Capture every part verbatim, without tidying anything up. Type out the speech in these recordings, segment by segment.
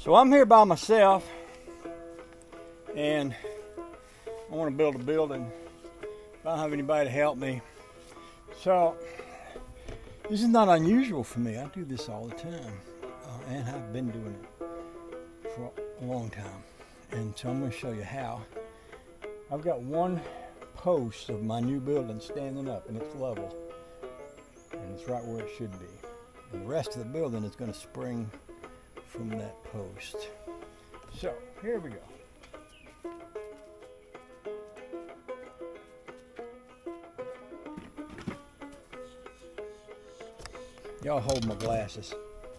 So I'm here by myself, and I want to build a building. I don't have anybody to help me. So this is not unusual for me. I do this all the time, uh, and I've been doing it for a long time. And so I'm going to show you how. I've got one post of my new building standing up, and it's level, and it's right where it should be. And the rest of the building is going to spring from that post. So here we go. Y'all hold my glasses.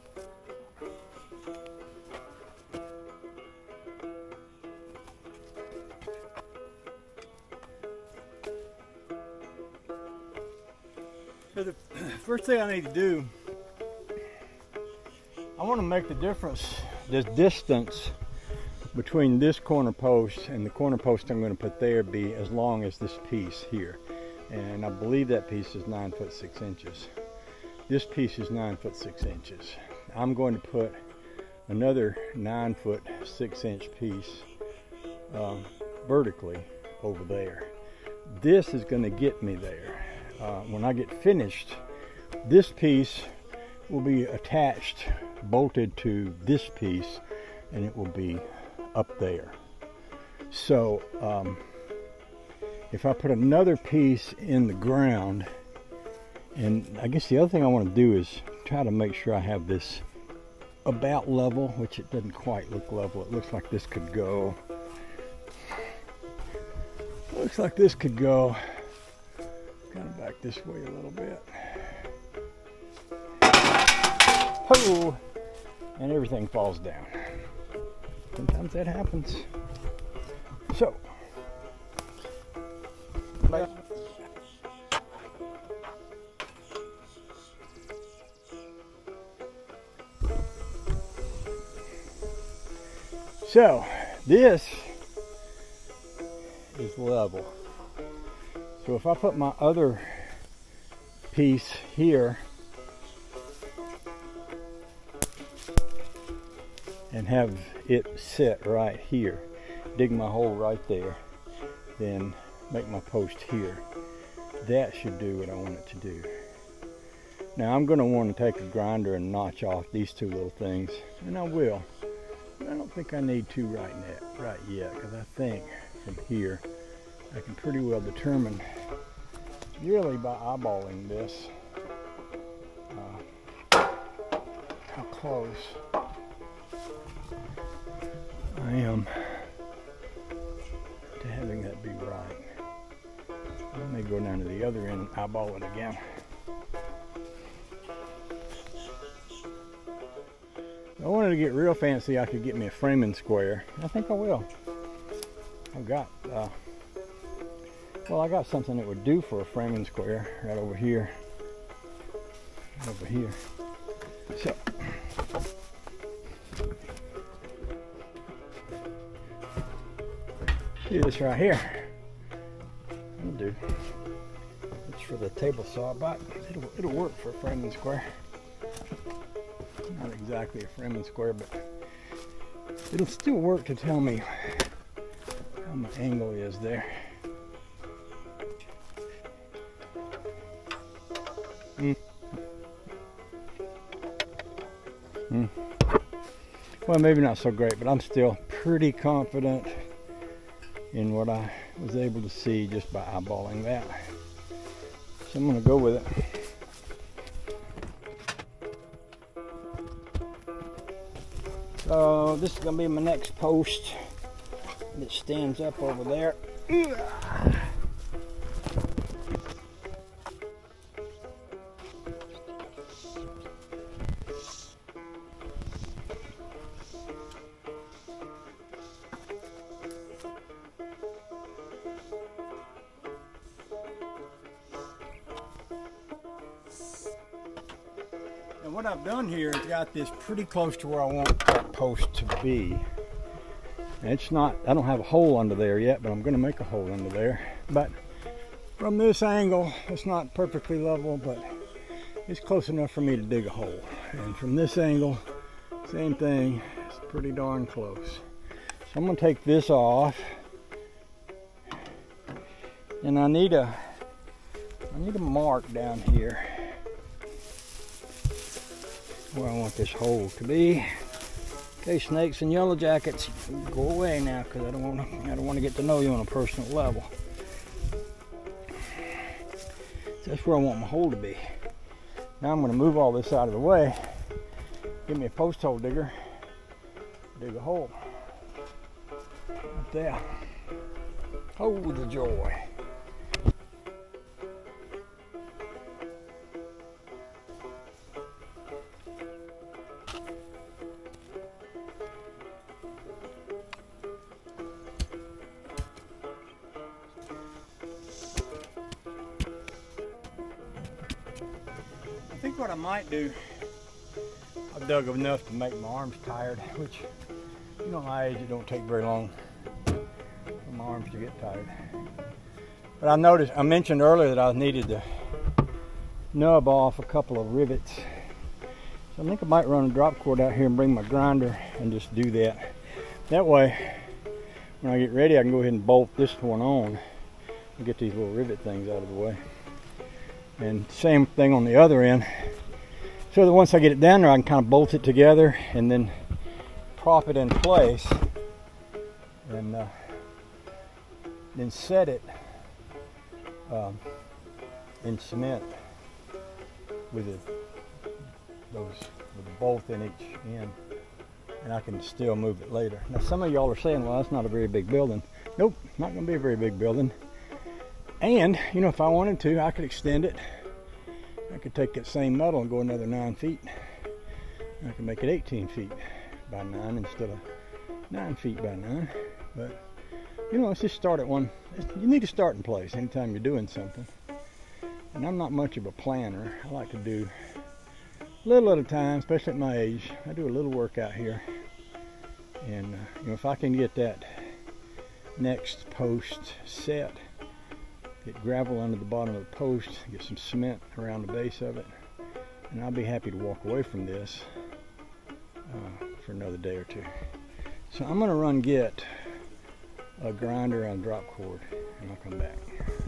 So the first thing I need to do, I want to make the difference, this distance between this corner post and the corner post I'm going to put there be as long as this piece here. And I believe that piece is nine foot six inches. This piece is nine foot six inches. I'm going to put another nine foot six inch piece uh, vertically over there. This is going to get me there. Uh, when I get finished, this piece will be attached, bolted to this piece, and it will be up there. So um, if I put another piece in the ground, and I guess the other thing I want to do is try to make sure I have this about level, which it doesn't quite look level. It looks like this could go, looks like this could go kind of back this way a little bit. Oh, and everything falls down. Sometimes that happens. So, but, so this is level. So if I put my other piece here and have it set right here, dig my hole right there, then make my post here, that should do what I want it to do. Now I'm going to want to take a grinder and notch off these two little things, and I will. But I don't think I need to right now, right yet, because I think from here I can pretty well determine, really by eyeballing this, uh, how close I am to having that be right. I may go down to the other end and eyeball it again. If I wanted to get real fancy, I could get me a framing square. I think I will. I've got, uh, well, I got something that would do for a framing square right over here. Right over here. So, do this right here. It'll do. It's for the table saw, but it'll, it'll work for a framing square. Not exactly a framing square, but it'll still work to tell me how my angle is there. Mm. Mm. Well, maybe not so great, but I'm still pretty confident in what I was able to see just by eyeballing that. So I'm going to go with it. So this is going to be my next post that stands up over there. And what I've done here is got this pretty close to where I want that post to be. And it's not, I don't have a hole under there yet, but I'm going to make a hole under there. But from this angle, it's not perfectly level, but it's close enough for me to dig a hole. And from this angle, same thing, It's pretty darn close. So I'm gonna take this off, and I need a I need a mark down here where I want this hole to be. Okay, snakes and yellow jackets, go away now, because I don't want to I don't want to get to know you on a personal level. So that's where I want my hole to be. Now I'm going to move all this out of the way. Give me a post hole digger. Dig a hole. Right there. Oh, the joy. I think what I might do, I've dug enough to make my arms tired, which, you know, my age, it don't take very long for my arms to get tired. But I noticed, I mentioned earlier that I needed to nub off a couple of rivets. So I think I might run a drop cord out here and bring my grinder and just do that. That way, when I get ready, I can go ahead and bolt this one on and get these little rivet things out of the way. And same thing on the other end, so that once I get it down there, I can kind of bolt it together and then prop it in place, and uh, then set it um, in cement with a, those with a bolt in each end, and I can still move it later. Now some of y'all are saying, well, that's not a very big building. Nope, not going to be a very big building. And, you know, if I wanted to, I could extend it. I could take that same metal and go another nine feet. I could make it eighteen feet by nine instead of nine feet by nine. But, you know, let's just start at one. You need to start in place anytime you're doing something. And I'm not much of a planner. I like to do a little at a time, especially at my age. I do a little work out here. And, uh, you know, if I can get that next post set, get gravel under the bottom of the post, get some cement around the base of it, and I'll be happy to walk away from this uh, for another day or two. So I'm going to run get a grinder and a drop cord, and I'll come back.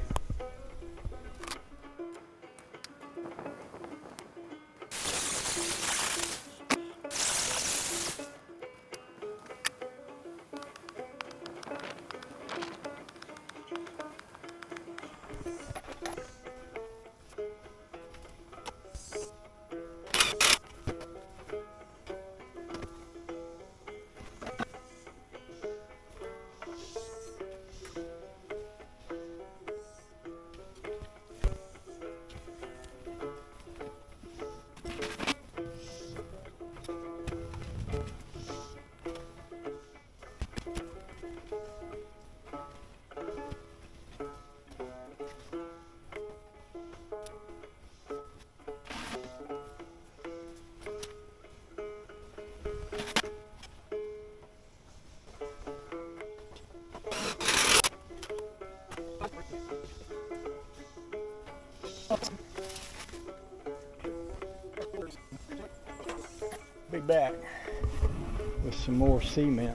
Be back with some more cement.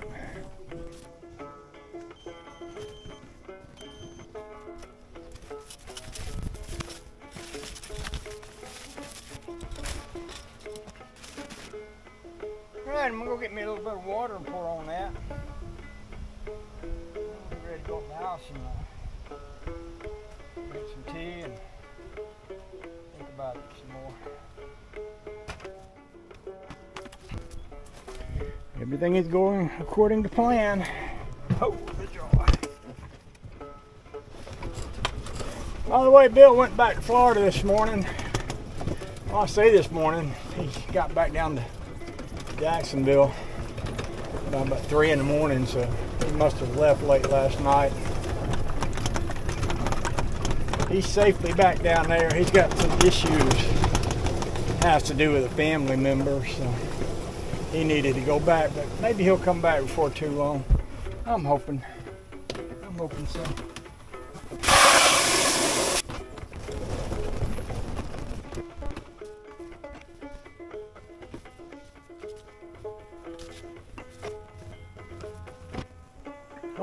Alright, I'm gonna go get me a little bit of water and pour on that. I'm ready to go to the house and uh, drink some tea and think about it some more. Everything is going according to plan. Oh, the joy. By the way, Bill went back to Florida this morning. Well, I say this morning, he got back down to Jacksonville about, about three in the morning, so he must have left late last night. He's safely back down there. He's got some issues. It has to do with a family member, so he needed to go back, but maybe he'll come back before too long. I'm hoping. I'm hoping so.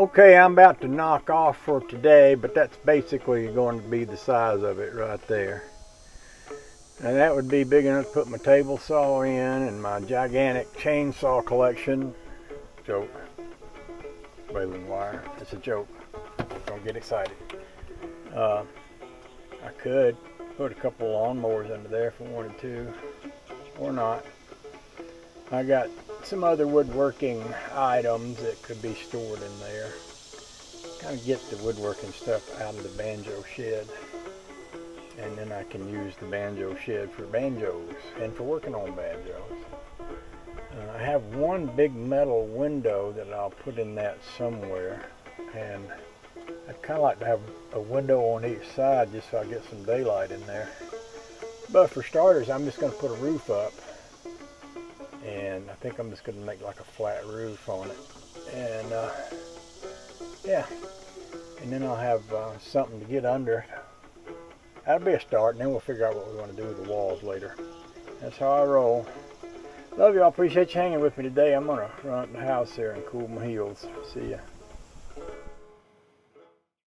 Okay, I'm about to knock off for today, but that's basically going to be the size of it right there. And that would be big enough to put my table saw in and my gigantic chainsaw collection. Joke. Baling wire. It's a joke. Don't get excited. Uh, I could put a couple lawnmowers under there if I wanted to, or not. I got some other woodworking items that could be stored in there. Kind of get the woodworking stuff out of the banjo shed, and then I can use the banjo shed for banjos and for working on banjos. Uh, I have one big metal window that I'll put in that somewhere, and I'd kind of like to have a window on each side just so I get some daylight in there. But for starters, I'm just going to put a roof up, and I think I'm just going to make like a flat roof on it. And uh, yeah, and then I'll have uh, something to get under. That'll be a start, and then we'll figure out what we want to do with the walls later. That's how I roll. Love y'all. Appreciate you hanging with me today. I'm going to run up the house there and cool my heels. See ya.